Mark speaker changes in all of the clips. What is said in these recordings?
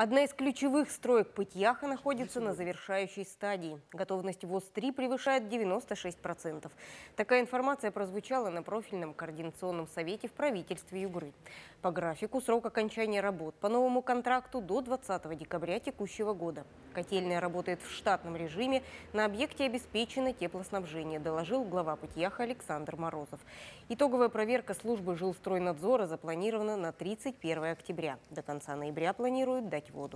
Speaker 1: Одна из ключевых строек Пыть-Яха находится на завершающей стадии. Готовность ВОЗ-3 превышает 96%. Такая информация прозвучала на профильном координационном совете в правительстве Югры. По графику срок окончания работ по новому контракту до 20 декабря текущего года. Котельная работает в штатном режиме. На объекте обеспечено теплоснабжение, доложил глава Пыть-Яха Александр Морозов. Итоговая проверка службы жилстройнадзора запланирована на 31 октября. До конца ноября планируют дать воду.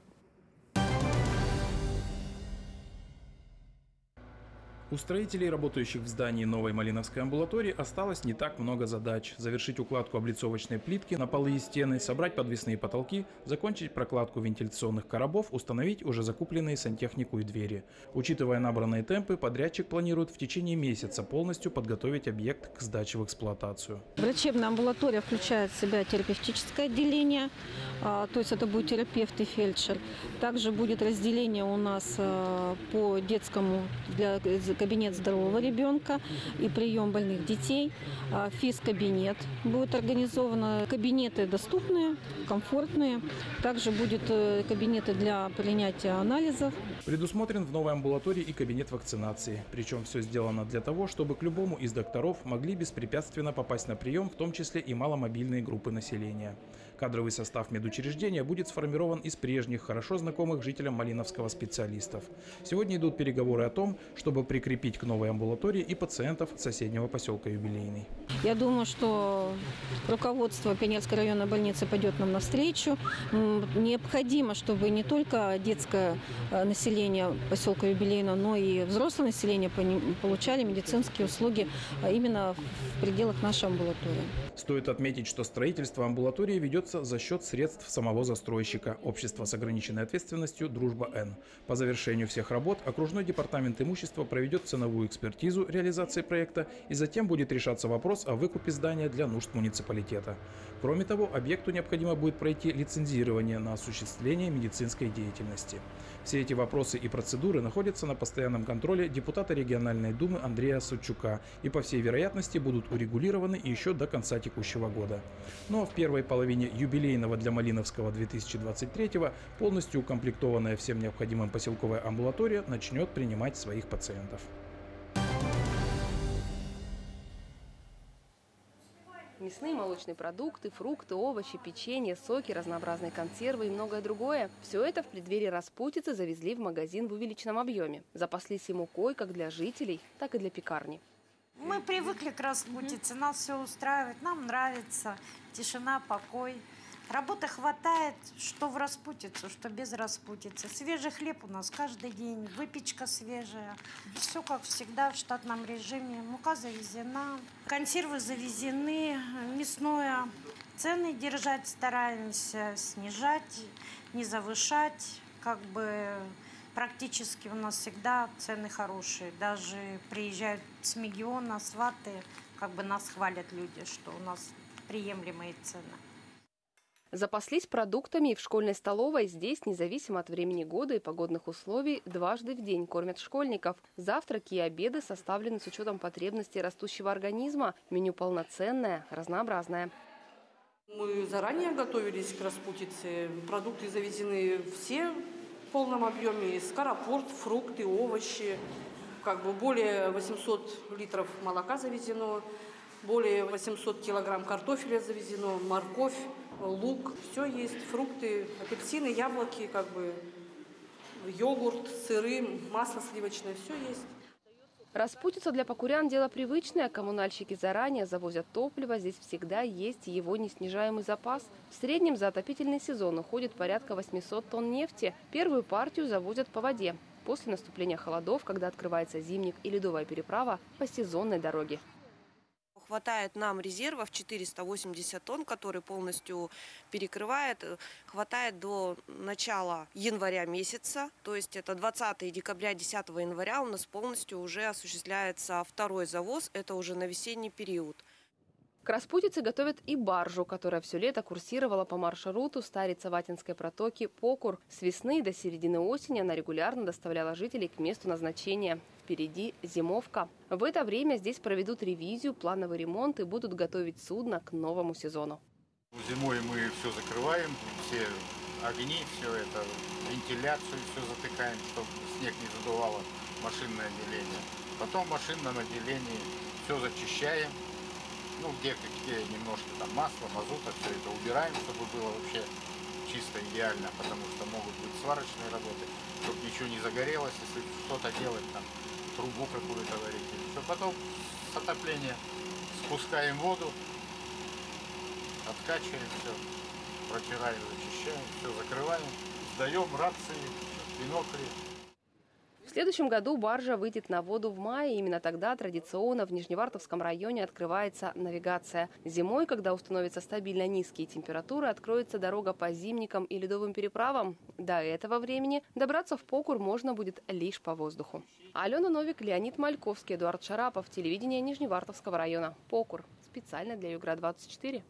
Speaker 2: У строителей, работающих в здании новой Малиновской амбулатории, осталось не так много задач. Завершить укладку облицовочной плитки на полы и стены, собрать подвесные потолки, закончить прокладку вентиляционных коробов, установить уже закупленные сантехнику и двери. Учитывая набранные темпы, подрядчик планирует в течение месяца полностью подготовить объект к сдаче в эксплуатацию.
Speaker 3: Врачебная амбулатория включает в себя терапевтическое отделение, то есть это будет терапевт и фельдшер. Также будет разделение у нас по детскому для кабинет здорового ребенка и прием больных детей. Физкабинет будет организован. Кабинеты доступные, комфортные. Также будут кабинеты для принятия анализов.
Speaker 2: Предусмотрен в новой амбулатории и кабинет вакцинации. Причем все сделано для того, чтобы к любому из докторов могли беспрепятственно попасть на прием, в том числе и маломобильные группы населения. Кадровый состав медучреждения будет сформирован из прежних, хорошо знакомых жителям Малиновского специалистов. Сегодня идут переговоры о том, чтобы прикрепить к новой амбулатории и пациентов соседнего поселка Юбилейный.
Speaker 3: Я думаю, что руководство Пионерской районной больницы пойдет нам навстречу. Необходимо, чтобы не только детское население поселка Юбилейного, но и взрослое население получали медицинские услуги именно в пределах нашей амбулатории.
Speaker 2: Стоит отметить, что строительство амбулатории ведется за счет средств самого застройщика – общества с ограниченной ответственностью «Дружба-Н». По завершению всех работ окружной департамент имущества проведет ценовую экспертизу реализации проекта, и затем будет решаться вопрос о выкупе здания для нужд муниципалитета. Кроме того, объекту необходимо будет пройти лицензирование на осуществление медицинской деятельности. Все эти вопросы и процедуры находятся на постоянном контроле депутата региональной думы Андрея Сучука и, по всей вероятности, будут урегулированы еще до конца текущего года. Ну а в первой половине юбилейного для Малиновского 2023-го полностью укомплектованная всем необходимым поселковая амбулатория начнет принимать своих пациентов.
Speaker 4: Мясные, молочные продукты, фрукты, овощи, печенье, соки, разнообразные консервы и многое другое. Все это в преддверии распутицы завезли в магазин в увеличенном объеме. Запаслись и мукой как для жителей, так и для пекарни.
Speaker 5: Мы привыкли к распутице, нас все устраивает, нам нравится тишина, покой. Работы хватает, что в распутицу, что без распутицы. Свежий хлеб у нас каждый день, выпечка свежая. Все как всегда в штатном режиме. Мука завезена, консервы завезены, мясное. Цены держать стараемся, снижать, не завышать. Практически у нас всегда цены хорошие. Даже приезжают с Мегиона, сваты, нас хвалят люди, что у нас приемлемые цены.
Speaker 4: Запаслись продуктами и в школьной столовой. Здесь, независимо от времени года и погодных условий, дважды в день кормят школьников. Завтраки и обеды составлены с учетом потребностей растущего организма. Меню полноценное, разнообразное.
Speaker 6: Мы заранее готовились к распутице. Продукты завезены все в полном объеме. Скоропорт, фрукты, овощи. Более 800 литров молока завезено. Более 800 килограмм картофеля завезено, морковь, лук, все есть, фрукты, апельсины, яблоки, йогурт, сыры, масло сливочное, все есть.
Speaker 4: Распутица для покурян – дело привычное. Коммунальщики заранее завозят топливо. Здесь всегда есть его неснижаемый запас. В среднем за отопительный сезон уходит порядка 800 тонн нефти. Первую партию завозят по воде. После наступления холодов, когда открывается зимник и ледовая переправа по сезонной дороге.
Speaker 7: Хватает нам резервов 480 тонн, который полностью перекрывает. Хватает до начала января месяца, то есть это 20 декабря, 10 января у нас полностью уже осуществляется второй завоз, это уже на весенний период.
Speaker 4: К распутице готовят и баржу, которая все лето курсировала по маршруту Старица-Ватинской протоки Покур. С весны до середины осени она регулярно доставляла жителей к месту назначения. Впереди зимовка. В это время здесь проведут ревизию, плановый ремонт и будут готовить судно к новому сезону.
Speaker 8: Зимой мы все закрываем, все огни, все это, вентиляцию все затыкаем, чтобы снег не задувало машинное отделение. Потом в машинном отделении все зачищаем. Ну, где немножко там масла, мазута, все это убираем, чтобы было вообще чисто идеально, потому что могут быть сварочные работы, чтобы ничего не загорелось, если что-то делать, там, трубу какую-то варить. Все, потом с отопления спускаем воду, откачиваем все, протираем, зачищаем, все закрываем, сдаем рации, бинокли.
Speaker 4: В следующем году баржа выйдет на воду в мае. Именно тогда традиционно в Нижневартовском районе открывается навигация. Зимой, когда установятся стабильно низкие температуры, откроется дорога по зимникам и ледовым переправам. До этого времени добраться в Покур можно будет лишь по воздуху. Алена Новик, Леонид Мальковский, Эдуард Шарапов. Телевидение Нижневартовского района. Покур. Специально для Югра-24.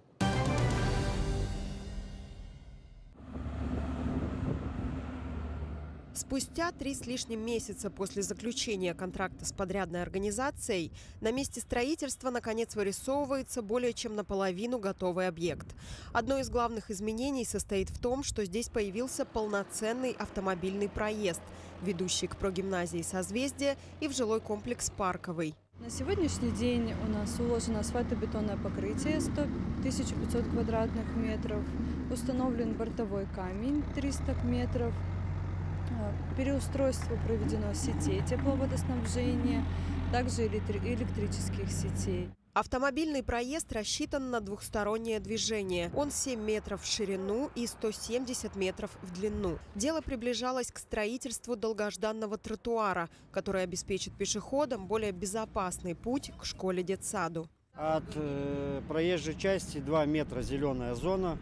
Speaker 9: Спустя 3 с лишним месяца после заключения контракта с подрядной организацией на месте строительства наконец вырисовывается более чем наполовину готовый объект. Одно из главных изменений состоит в том, что здесь появился полноценный автомобильный проезд, ведущий к прогимназии «Созвездие» и в жилой комплекс «Парковый».
Speaker 10: На сегодняшний день у нас уложено асфальтобетонное покрытие 1500 квадратных метров, установлен бортовой камень 300 метров, переустройство проведено сетей тепловодоснабжения, также электрических сетей.
Speaker 9: Автомобильный проезд рассчитан на двухстороннее движение. Он 7 метров в ширину и 170 метров в длину. Дело приближалось к строительству долгожданного тротуара, который обеспечит пешеходам более безопасный путь к школе-детсаду.
Speaker 11: От проезжей части 2 метра зеленая зона.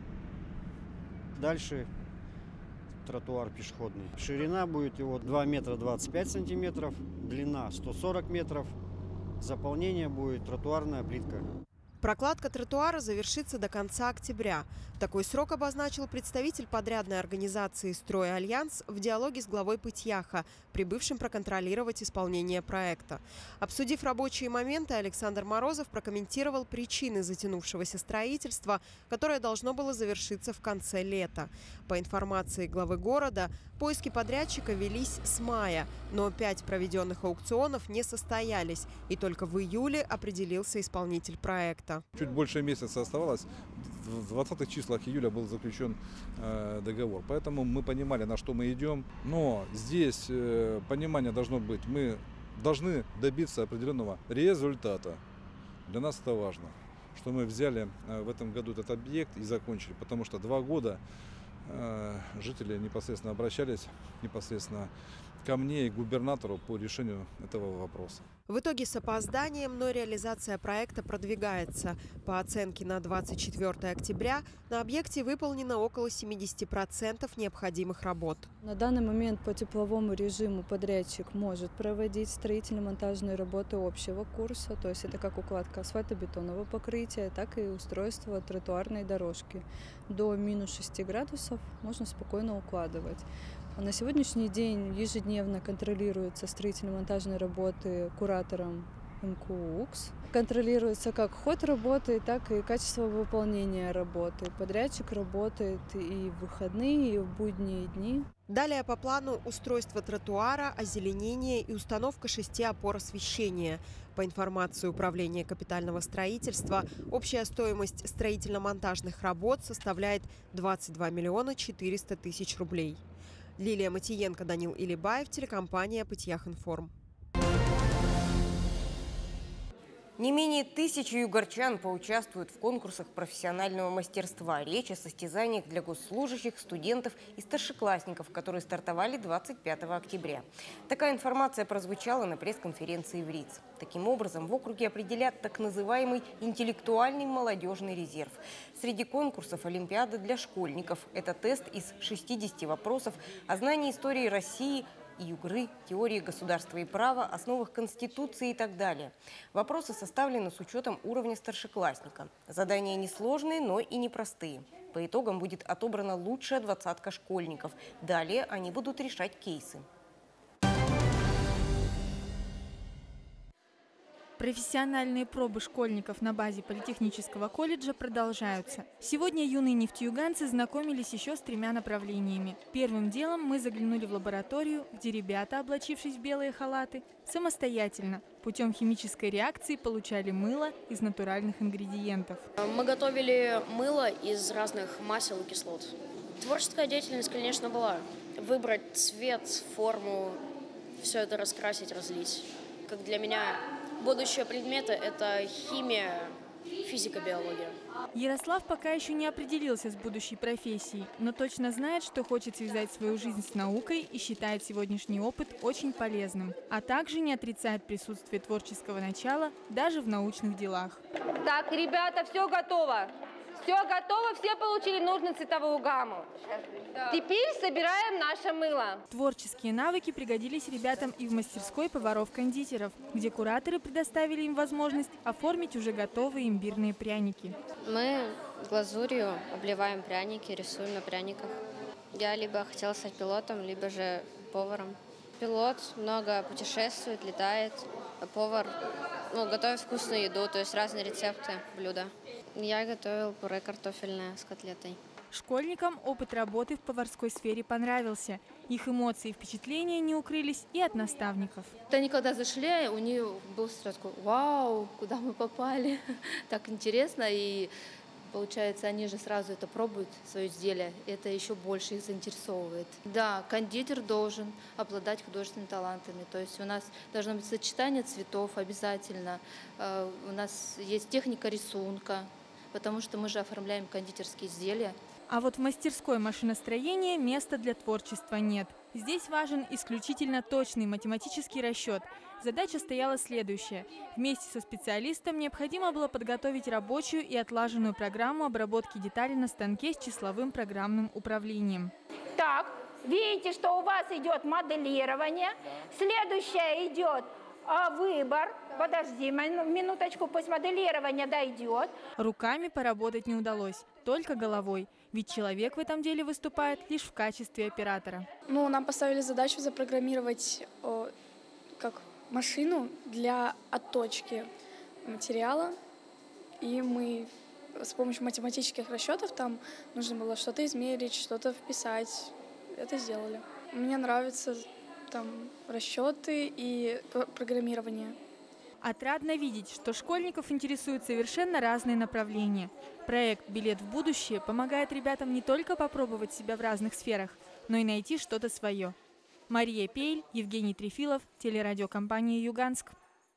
Speaker 11: Дальше тротуар пешеходный. Ширина будет его 2 метра 25 сантиметров, длина 140 метров. Заполнение будет тротуарная плитка.
Speaker 9: Прокладка тротуара завершится до конца октября. Такой срок обозначил представитель подрядной организации «Стройальянс» в диалоге с главой Пытьяха, прибывшим проконтролировать исполнение проекта. Обсудив рабочие моменты, Александр Морозов прокомментировал причины затянувшегося строительства, которое должно было завершиться в конце лета. По информации главы города, поиски подрядчика велись с мая, но 5 проведенных аукционов не состоялись, и только в июле определился исполнитель проекта.
Speaker 12: Чуть больше месяца оставалось. В 20-х числах июля был заключен договор. Поэтому мы понимали, на что мы идем. Но здесь понимание должно быть. Мы должны добиться определенного результата. Для нас это важно, что мы взяли в этом году этот объект и закончили. Потому что 2 года жители непосредственно обращались непосредственно ко мне и губернатору по решению этого вопроса.
Speaker 9: В итоге с опозданием, но реализация проекта продвигается. По оценке на 24 октября на объекте выполнено около 70% необходимых работ.
Speaker 10: На данный момент по тепловому режиму подрядчик может проводить строительно-монтажные работы общего курса, то есть это как укладка асфальтобетонного покрытия, так и устройство тротуарной дорожки. До минус 6 градусов можно спокойно укладывать. На сегодняшний день ежедневно контролируются строительно-монтажные работы куратором МКУ-УКС. Контролируется как ход работы, так и качество выполнения работы. Подрядчик работает и в выходные, и в будние дни.
Speaker 9: Далее по плану устройство тротуара, озеленение и установка 6 опор освещения. По информации Управления капитального строительства, общая стоимость строительно-монтажных работ составляет 22 миллиона 400 тысяч рублей. Лилия Матиенко, Данил Илибаев, телекомпания «Пытьях-Информ».
Speaker 1: Не менее 1000 югорчан поучаствуют в конкурсах профессионального мастерства. Речь о состязаниях для госслужащих, студентов и старшеклассников, которые стартовали 25 октября. Такая информация прозвучала на пресс-конференции в РИЦ. Таким образом, в округе определят так называемый интеллектуальный молодежный резерв. Среди конкурсов олимпиада для школьников. Это тест из 60 вопросов о знании истории России и Югры, теории государства и права, основах Конституции и так далее. Вопросы составлены с учетом уровня старшеклассника. Задания несложные, но и непростые. По итогам будет отобрана лучшая 20-ка школьников. Далее они будут решать кейсы.
Speaker 13: Профессиональные пробы школьников на базе политехнического колледжа продолжаются. Сегодня юные нефтеюганцы знакомились еще с 3 направлениями. Первым делом мы заглянули в лабораторию, где ребята, облачившись в белые халаты, самостоятельно, путем химической реакции получали мыло из натуральных ингредиентов.
Speaker 14: Мы готовили мыло из разных масел и кислот. Творческая деятельность, конечно, была. Выбрать цвет, форму, все это раскрасить, разлить. Как для меня будущее предметы – это химия, физика, биология.
Speaker 13: Ярослав пока еще не определился с будущей профессией, но точно знает, что хочет связать свою жизнь с наукой и считает сегодняшний опыт очень полезным. А также не отрицает присутствие творческого начала даже в научных делах.
Speaker 15: Так, ребята, все готово. Все готово, все получили нужную цветовую гамму. Теперь собираем наше мыло.
Speaker 13: Творческие навыки пригодились ребятам и в мастерской поваров-кондитеров, где кураторы предоставили им возможность оформить уже готовые имбирные пряники.
Speaker 16: Мы глазурью обливаем пряники, рисуем на пряниках. Я либо хотела стать пилотом, либо же поваром. Пилот много путешествует, летает, а повар готовит вкусную еду, то есть разные рецепты, блюда. Я готовила пюре картофельное с котлетой.
Speaker 13: Школьникам опыт работы в поварской сфере понравился. Их эмоции и впечатления не укрылись и от наставников.
Speaker 17: Они когда зашли, у нее был сразу такой: вау, куда мы попали, так интересно. И получается, они же сразу это пробуют, свое изделие, это еще больше их заинтересовывает. Да, кондитер должен обладать художественными талантами, то есть у нас должно быть сочетание цветов обязательно, у нас есть техника рисунка, потому что мы же оформляем кондитерские изделия.
Speaker 13: А вот в мастерской машиностроения места для творчества нет. Здесь важен исключительно точный математический расчет. Задача стояла следующая. Вместе со специалистом необходимо было подготовить рабочую и отлаженную программу обработки деталей на станке с числовым программным управлением.
Speaker 15: Так, видите, что у вас идет моделирование. Следующее идет выбор. Подожди минуточку, пусть моделирование дойдет.
Speaker 13: Руками поработать не удалось, только головой. Ведь человек в этом деле выступает лишь в качестве оператора.
Speaker 18: Нам поставили задачу запрограммировать машину для отточки материала. И мы с помощью математических расчетов, там нужно было что-то измерить, что-то вписать. Это сделали. Мне нравятся там расчеты и программирование.
Speaker 13: Отрадно видеть, что школьников интересуют совершенно разные направления. Проект «Билет в будущее» помогает ребятам не только попробовать себя в разных сферах, но и найти что-то свое. Мария Пейль, Евгений Трефилов, телерадиокомпания «Юганск».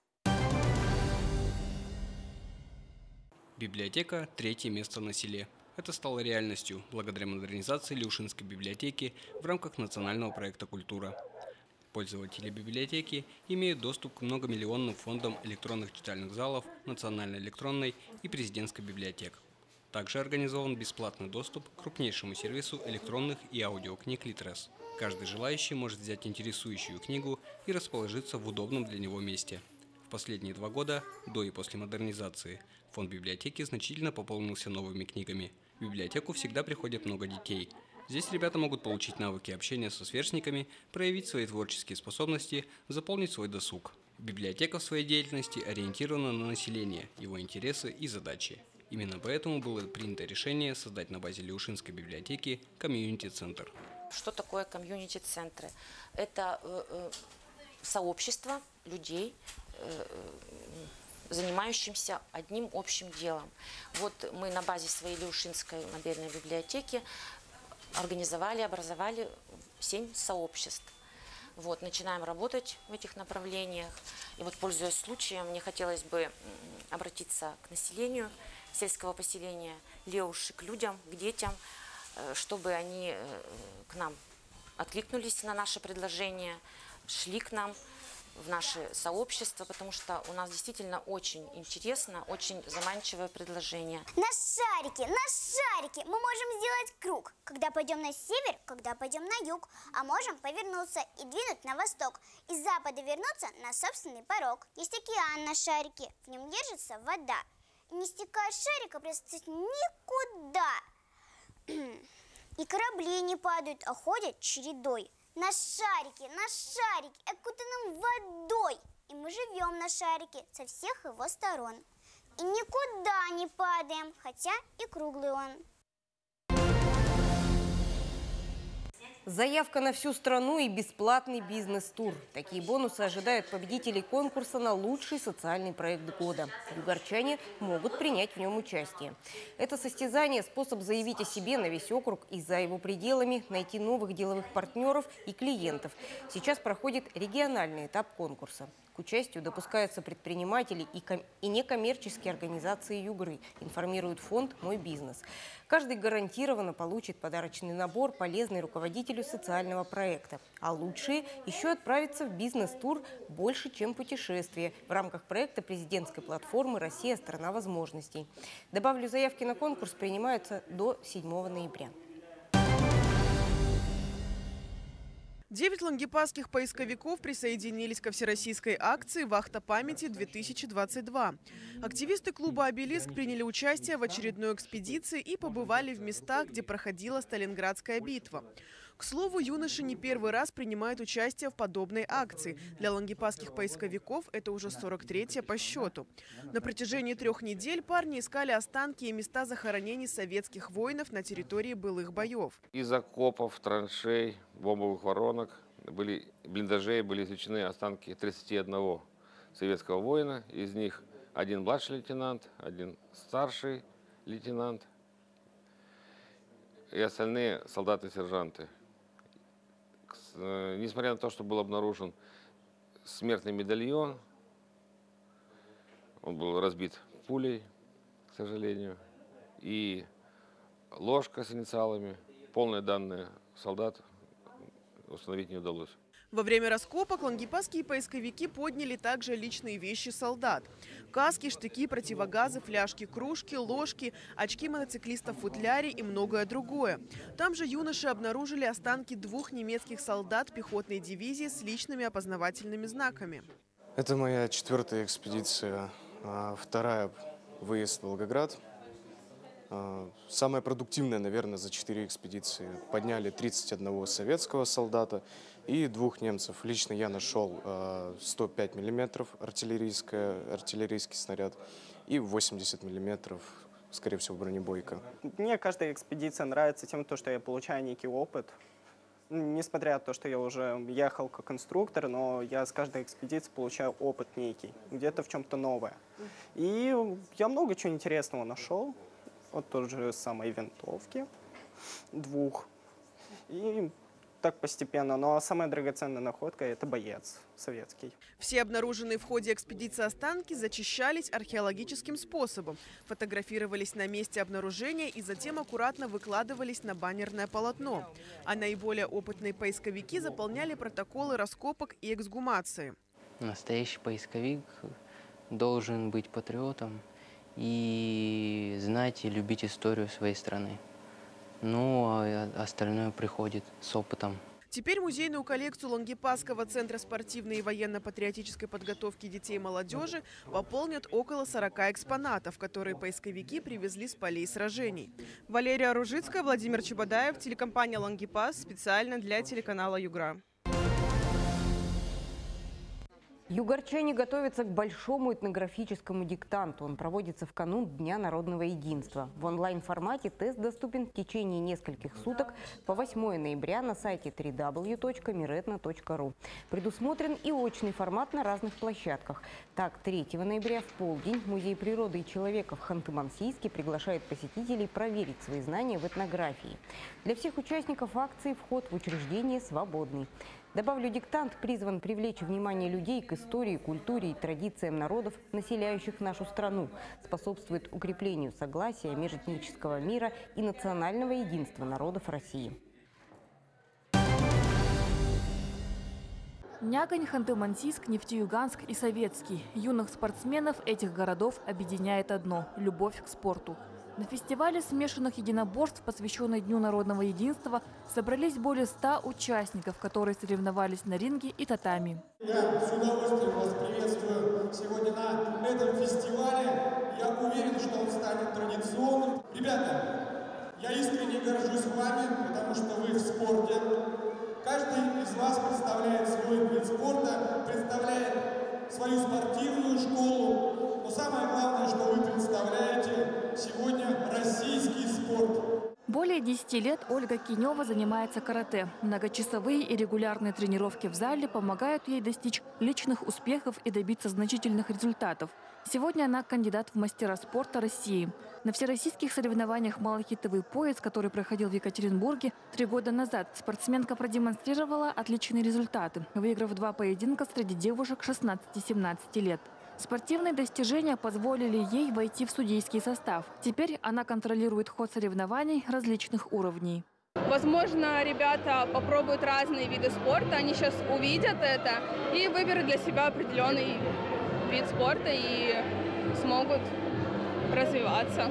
Speaker 19: Библиотека – третье место на селе. Это стало реальностью благодаря модернизации Леушинской библиотеки в рамках национального проекта «Культура». Пользователи библиотеки имеют доступ к многомиллионным фондам электронных читальных залов, национальной электронной и президентской библиотек. Также организован бесплатный доступ к крупнейшему сервису электронных и аудиокниг «Литрес». Каждый желающий может взять интересующую книгу и расположиться в удобном для него месте. В последние 2 года, до и после модернизации, фонд библиотеки значительно пополнился новыми книгами. В библиотеку всегда приходит много детей. Здесь ребята могут получить навыки общения со сверстниками, проявить свои творческие способности, заполнить свой досуг. Библиотека в своей деятельности ориентирована на население, его интересы и задачи. Именно поэтому было принято решение создать на базе Леушинской библиотеки комьюнити-центр.
Speaker 20: Что такое комьюнити-центры? Это сообщество людей, занимающимся одним общим делом. Вот мы на базе своей Леушинской модельной библиотеки образовали 7 сообществ. Начинаем работать в этих направлениях. И пользуясь случаем, мне хотелось бы обратиться к населению сельского поселения Леуши, к людям, к детям, чтобы они к нам откликнулись на наше предложение, шли к нам в наше сообщество, потому что у нас действительно очень интересно, очень заманчивое предложение.
Speaker 21: На шарике мы можем сделать круг, когда пойдем на север, когда пойдем на юг, а можем повернуться и двинуть на восток, из запада вернуться на собственный порог. Есть океан на шарике, в нем держится вода, и не стекая с шарика престать никуда. И корабли не падают, а ходят чередой. На шарике окутанном водой. И мы живем на шарике со всех его сторон. И никуда не падаем, хотя и круглый он.
Speaker 1: Заявка на всю страну и бесплатный бизнес-тур. Такие бонусы ожидают победителей конкурса на лучший социальный проект года. Югорчане могут принять в нем участие. Это состязание – способ заявить о себе на весь округ и за его пределами, найти новых деловых партнеров и клиентов. Сейчас проходит региональный этап конкурса. К участию допускаются предприниматели и некоммерческие организации Югры, информирует фонд «Мой бизнес». Каждый гарантированно получит подарочный набор, полезный руководителю социального проекта. А лучшие еще отправятся в бизнес-тур «Больше, чем путешествие» в рамках проекта президентской платформы «Россия – страна возможностей». Добавлю, заявки на конкурс принимаются до 7 ноября.
Speaker 3: 9 лангепасских поисковиков присоединились ко всероссийской акции «Вахта памяти-2022». Активисты клуба «Обелиск» приняли участие в очередной экспедиции и побывали в местах, где проходила Сталинградская битва. К слову, юноши не первый раз принимают участие в подобной акции. Для лангепасских поисковиков это уже 43-я по счету. На протяжении 3 недель парни искали останки и места захоронений советских воинов на территории былых боев.
Speaker 22: Из окопов, траншей, бомбовых воронок, блиндажей были извлечены останки 31 советского воина. Из них 1 младший лейтенант, 1 старший лейтенант и остальные солдаты-сержанты. Несмотря на то, что был обнаружен смертный медальон, он был разбит пулей, к сожалению, и ложка с инициалами, полные данные солдат установить не удалось.
Speaker 3: Во время раскопок лангепасские поисковики подняли также личные вещи солдат. Каски, штыки, противогазы, фляжки, кружки, ложки, очки мотоциклистов в футляре и многое другое. Там же юноши обнаружили останки 2 немецких солдат пехотной дивизии с личными опознавательными знаками.
Speaker 23: Это моя 4-я экспедиция, 2-я выезд в Волгоград. Самая продуктивная, наверное, за 4 экспедиции. Подняли 31 советского солдата и 2 немцев. Лично я нашел 105 мм артиллерийский снаряд и 80 мм, скорее всего, бронебойка.
Speaker 24: Мне каждая экспедиция нравится тем, что я получаю некий опыт. Несмотря на то, что я уже ехал как инструктор, но я с каждой экспедиции получаю опыт некий, где-то в чем-то новое. И я много чего интересного нашел. Вот тот же самой винтовки, 2. И так постепенно. Но самая драгоценная находка – это боец советский.
Speaker 3: Все обнаруженные в ходе экспедиции останки зачищались археологическим способом, фотографировались на месте обнаружения и затем аккуратно выкладывались на баннерное полотно. А наиболее опытные поисковики заполняли протоколы раскопок и эксгумации.
Speaker 25: Настоящий поисковик должен быть патриотом и знать и любить историю своей страны. Ну, а остальное приходит с опытом.
Speaker 3: Теперь музейную коллекцию Лангепасского центра спортивной и военно-патриотической подготовки детей и молодежи пополнят около 40 экспонатов, которые поисковики привезли с полей сражений. Валерия Ружицкая, Владимир Чебодаев, телекомпания «Лангепас», специально для телеканала «Югра».
Speaker 1: Югорчане готовятся к большому этнографическому диктанту. Он проводится в канун Дня народного единства. В онлайн-формате тест доступен в течение нескольких суток по 8 ноября на сайте www.miretna.ru. Предусмотрен и очный формат на разных площадках. Так, 3 ноября в полдень Музей природы и человека в Ханты-Мансийске приглашает посетителей проверить свои знания в этнографии. Для всех участников акции вход в учреждение свободный. Добавлю, диктант призван привлечь внимание людей к истории, культуре и традициям народов, населяющих нашу страну, способствует укреплению согласия, межэтнического мира и национального единства народов России.
Speaker 13: Нягань, Ханты-Мансийск, Нефтеюганск и Советский. Юных спортсменов этих городов объединяет одно – любовь к спорту. На фестивале смешанных единоборств, посвященный Дню народного единства, собрались более 100 участников, которые соревновались на ринге и татами.
Speaker 26: Я с удовольствием вас приветствую сегодня на этом фестивале. Я уверен, что он станет традиционным. Ребята, я искренне горжусь вами, потому что вы в спорте. Каждый из вас представляет свой вид спорта, представляет свою спортивную школу. Но самое главное, что вы представляете сегодня российский спорт.
Speaker 13: Более 10 лет Ольга Кинева занимается карате. Многочасовые и регулярные тренировки в зале помогают ей достичь личных успехов и добиться значительных результатов. Сегодня она кандидат в мастера спорта России. На всероссийских соревнованиях «Малахитовый пояс», который проходил в Екатеринбурге 3 года назад, спортсменка продемонстрировала отличные результаты, выиграв 2 поединка среди девушек 16-17 лет. Спортивные достижения позволили ей войти в судейский состав. Теперь она контролирует ход соревнований различных уровней.
Speaker 2: Возможно, ребята попробуют разные виды спорта, они сейчас увидят это и выберут для себя определенный вид спорта и смогут развиваться.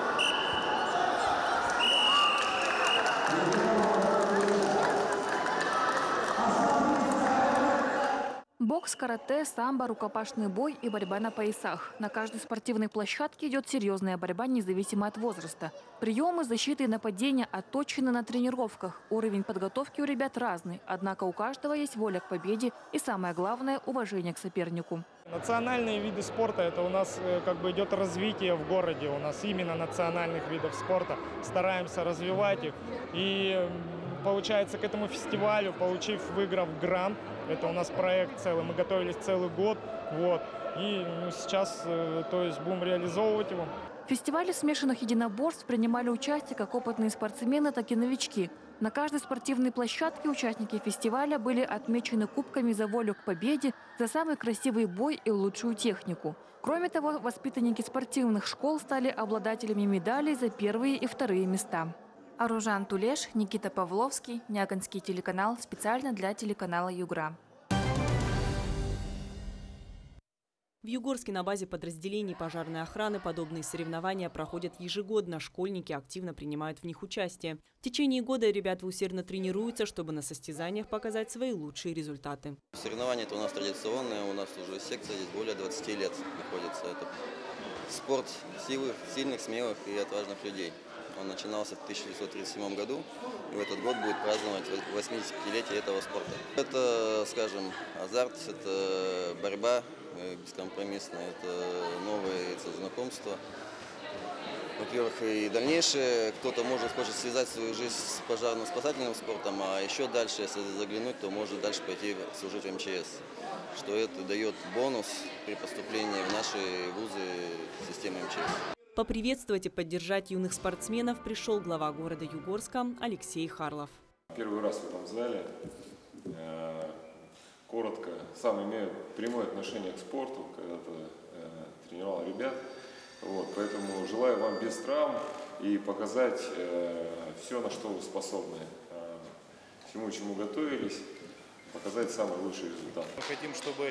Speaker 13: Бокс, карате, самбо, рукопашный бой и борьба на поясах. На каждой спортивной площадке идет серьезная борьба, независимо от возраста. Приемы защиты и нападения отточены на тренировках. Уровень подготовки у ребят разный, однако у каждого есть воля к победе и, самое главное, уважение к сопернику.
Speaker 4: Национальные виды спорта – это у нас как бы идет развитие в городе. У нас именно национальных видов спорта. Стараемся развивать их. И получается, к этому фестивалю, выиграв грант, это у нас проект целый, мы готовились целый год, вот, и сейчас, то есть, будем реализовывать его.
Speaker 13: В фестивале смешанных единоборств принимали участие как опытные спортсмены, так и новички. На каждой спортивной площадке участники фестиваля были отмечены кубками за волю к победе, за самый красивый бой и лучшую технику. Кроме того, воспитанники спортивных школ стали обладателями медалей за первые и вторые места. Аружан Тулеш, Никита Павловский, Нягонский телеканал, специально для телеканала Югра.
Speaker 5: В Югорске на базе подразделений пожарной охраны подобные соревнования проходят ежегодно. Школьники активно принимают в них участие. В течение года ребята усердно тренируются, чтобы на состязаниях показать свои лучшие результаты.
Speaker 6: Соревнования это у нас традиционные, у нас уже секция здесь более 20 лет находится. Это спорт сильных, смелых и отважных людей. Он начинался в 1937 году, и в этот год будет праздновать 80-летие этого спорта. Это, скажем, азарт, это борьба бескомпромиссная, это новые знакомства. Во-первых, и дальнейшее, кто-то хочет связать свою жизнь с пожарно-спасательным спортом, а еще дальше, если заглянуть, то может дальше пойти служить в МЧС, что это дает бонус при поступлении в наши вузы системы МЧС.
Speaker 5: Поприветствовать и поддержать юных спортсменов пришел глава города Югорска Алексей Харлов.
Speaker 7: Первый раз в этом зале. Коротко, сам имею прямое отношение к спорту, когда-то тренировал ребят. Вот, поэтому желаю вам без травм и показать все, на что вы способны, всему, чему готовились, показать самый лучший результат.
Speaker 8: Мы хотим, чтобы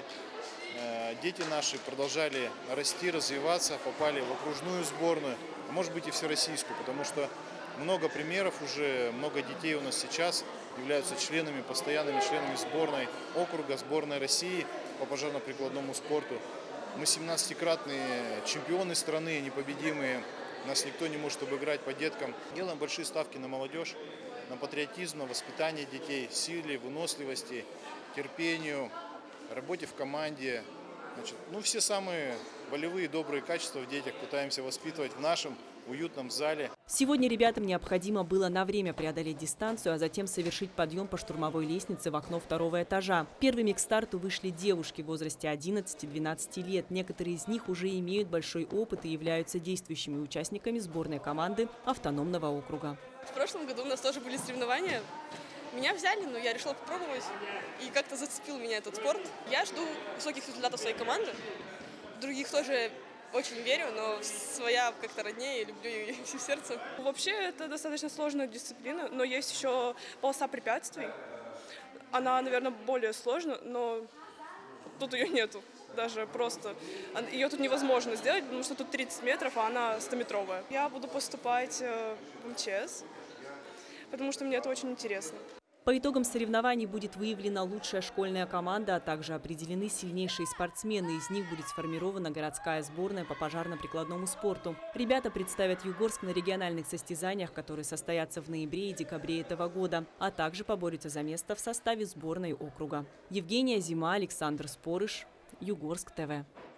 Speaker 8: дети наши продолжали расти, развиваться, попали в окружную сборную, а может быть и всероссийскую, потому что много примеров уже, много детей у нас сейчас являются постоянными членами сборной округа, сборной России по пожарно-прикладному спорту. Мы 17-кратные чемпионы страны, непобедимые, нас никто не может обыграть по деткам. Делаем большие ставки на молодежь, на патриотизм, на воспитание детей, силе, выносливости, терпению, работе в команде. Все самые волевые, добрые качества в детях пытаемся воспитывать в нашем уютном зале.
Speaker 5: Сегодня ребятам необходимо было на время преодолеть дистанцию, а затем совершить подъем по штурмовой лестнице в окно 2-го этажа. Первыми к старту вышли девушки в возрасте 11-12 лет. Некоторые из них уже имеют большой опыт и являются действующими участниками сборной команды автономного округа.
Speaker 27: В прошлом году у нас тоже были соревнования. Меня взяли, но я решила попробовать, и как-то зацепил меня этот спорт. Я жду высоких результатов своей команды. Других тоже очень верю, но своя как-то роднее, и люблю ее всем сердцем. Вообще это достаточно сложная дисциплина, но есть еще полоса препятствий. Она, наверное, более сложная, но тут ее нету. Даже просто. Ее тут невозможно сделать, потому что тут 30 метров, а она 100-метровая. Я буду поступать в МЧС, потому что мне это очень интересно.
Speaker 5: По итогам соревнований будет выявлена лучшая школьная команда, а также определены сильнейшие спортсмены. Из них будет сформирована городская сборная по пожарно-прикладному спорту. Ребята представят Югорск на региональных состязаниях, которые состоятся в ноябре и декабре этого года, а также поборются за место в составе сборной округа. Евгения Зима, Александр Спорыш, Югорск ТВ.